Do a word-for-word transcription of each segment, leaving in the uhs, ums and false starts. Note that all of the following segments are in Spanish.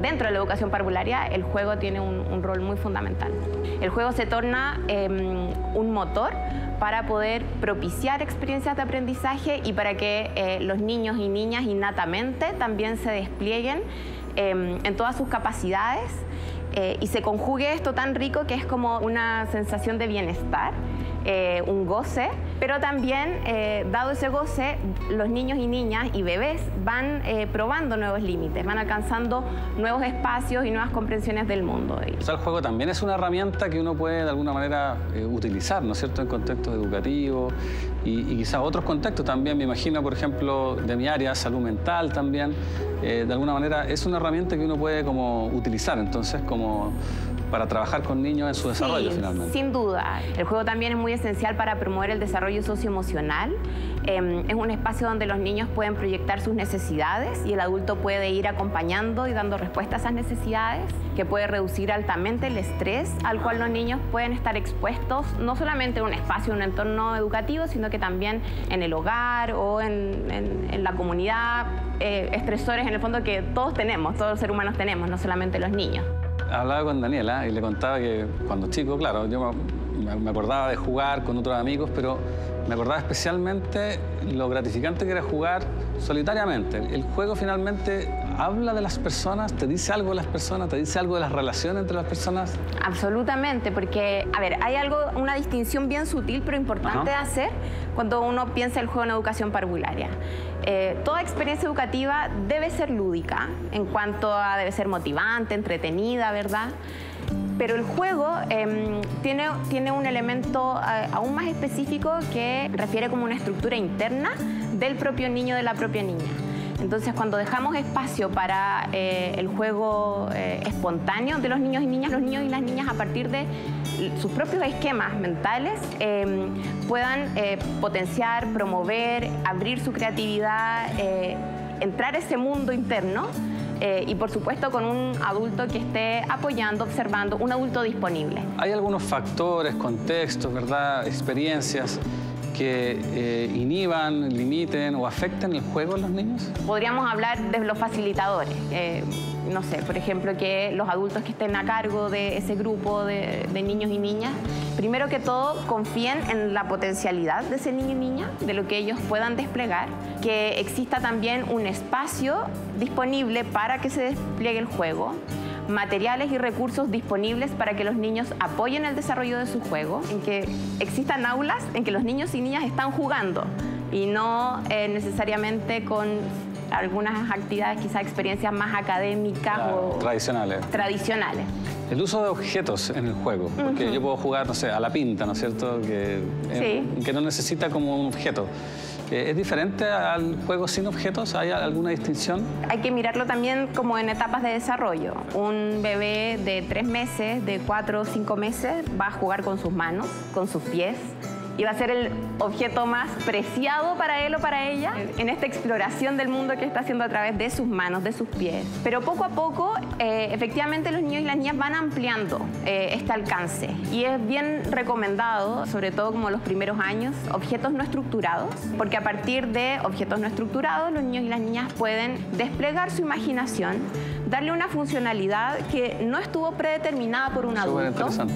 dentro de la educación parvularia el juego tiene un, un rol muy fundamental. El juego se torna eh, un motor para poder propiciar experiencias de aprendizaje y para que eh, los niños y niñas innatamente también se desplieguen eh, en todas sus capacidades eh, y se conjugue esto tan rico que es como una sensación de bienestar, eh, un goce, pero también, eh, dado ese goce, los niños y niñas y bebés van eh, probando nuevos límites, van alcanzando nuevos espacios y nuevas comprensiones del mundo. O sea, el juego también es una herramienta que uno puede de alguna manera eh, utilizar, ¿no es cierto?, en contextos educativos y, y quizás otros contextos también. Me imagino, por ejemplo, de mi área, salud mental también, eh, de alguna manera es una herramienta que uno puede como utilizar, entonces, como para trabajar con niños en su desarrollo, sí, finalmente. Sin duda. El juego también es muy esencial para promover el desarrollo socioemocional. Eh, es un espacio donde los niños pueden proyectar sus necesidades y el adulto puede ir acompañando y dando respuesta a esas necesidades, que puede reducir altamente el estrés al cual los niños pueden estar expuestos, no solamente en un espacio, en un entorno educativo, sino que también en el hogar o en, en, en la comunidad, eh, estresores en el fondo que todos tenemos, todos los seres humanos tenemos, no solamente los niños. Hablaba con Daniela y le contaba que cuando chico, claro, yo me acordaba de jugar con otros amigos, pero me acordaba especialmente lo gratificante que era jugar solitariamente. El juego finalmente habla de las personas, te dice algo de las personas, te dice algo de las relaciones entre las personas. Absolutamente, porque, a ver, hay algo, una distinción bien sutil pero importante Ajá. de hacer cuando uno piensa el juego en educación parvularia. Eh, toda experiencia educativa debe ser lúdica, en cuanto a debe ser motivante, entretenida, ¿verdad? Pero el juego eh, tiene, tiene un elemento eh, aún más específico que refiere como una estructura interna del propio niño, de la propia niña. Entonces, cuando dejamos espacio para eh, el juego eh, espontáneo de los niños y niñas, los niños y las niñas a partir de sus propios esquemas mentales eh, puedan eh, potenciar, promover, abrir su creatividad, eh, entrar a ese mundo interno eh, y, por supuesto, con un adulto que esté apoyando, observando, un adulto disponible. Hay algunos factores, contextos, ¿verdad?, experiencias que eh, inhiban, limiten o afecten el juego en los niños? Podríamos hablar de los facilitadores. Eh, no sé, por ejemplo, que los adultos que estén a cargo de ese grupo de, de niños y niñas, primero que todo, confíen en la potencialidad de ese niño y niña, de lo que ellos puedan desplegar, que exista también un espacio disponible para que se despliegue el juego, materiales y recursos disponibles para que los niños apoyen el desarrollo de su juego, en que existan aulas en que los niños y niñas están jugando y no eh, necesariamente con algunas actividades, quizás experiencias más académicas claro, o tradicionales. tradicionales. El uso de objetos en el juego, porque uh-huh. yo puedo jugar, no sé, a la pinta, ¿no es cierto?, que, eh, sí. que no necesita como un objeto. ¿Es diferente al juego sin objetos? ¿Hay alguna distinción? Hay que mirarlo también como en etapas de desarrollo. Un bebé de tres meses, de cuatro o cinco meses, va a jugar con sus manos, con sus pies, y va a ser el objeto más preciado para él o para ella en esta exploración del mundo que está haciendo a través de sus manos, de sus pies. Pero poco a poco, eh, efectivamente, los niños y las niñas van ampliando eh, este alcance. Y es bien recomendado, sobre todo como los primeros años, objetos no estructurados, porque a partir de objetos no estructurados, los niños y las niñas pueden desplegar su imaginación, darle una funcionalidad que no estuvo predeterminada por un adulto. Interesante.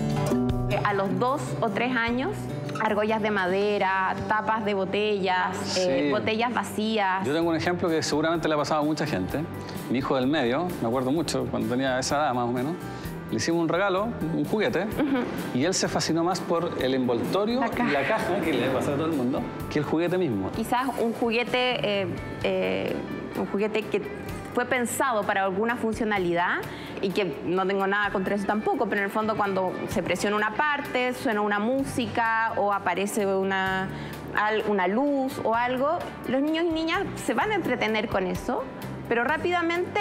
A los dos o tres años, argollas de madera, tapas de botellas, sí. eh, botellas vacías. Yo tengo un ejemplo que seguramente le ha pasado a mucha gente. Mi hijo del medio, me acuerdo mucho, cuando tenía esa edad más o menos, le hicimos un regalo, un juguete, uh-huh. y él se fascinó más por el envoltorio la y la caja, que le pasa a todo el mundo, que el juguete mismo. Quizás un juguete, eh, eh, un juguete que fue pensado para alguna funcionalidad y que no tengo nada contra eso tampoco, pero en el fondo cuando se presiona una parte, suena una música o aparece una, una luz o algo, los niños y niñas se van a entretener con eso, pero rápidamente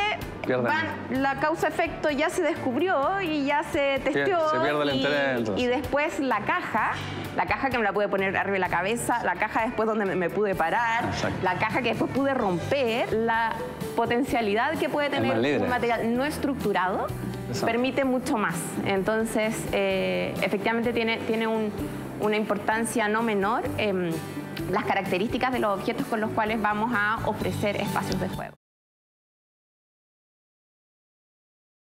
van, la causa-efecto ya se descubrió y ya se testeó. Se pierde el y, interés. Y después la caja, la caja que me la pude poner arriba de la cabeza, la caja después donde me, me pude parar, Exacto. la caja que después pude romper, la potencialidad que puede tener un material no estructurado, Exacto. permite mucho más. Entonces, eh, efectivamente tiene, tiene un, una importancia no menor eh, las características de los objetos con los cuales vamos a ofrecer espacios de juego.